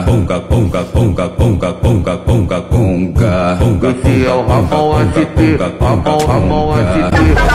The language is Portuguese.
conga, conga, conga, conga, conga, conga, conga. Esse é o Ramon ST, Ramon ST.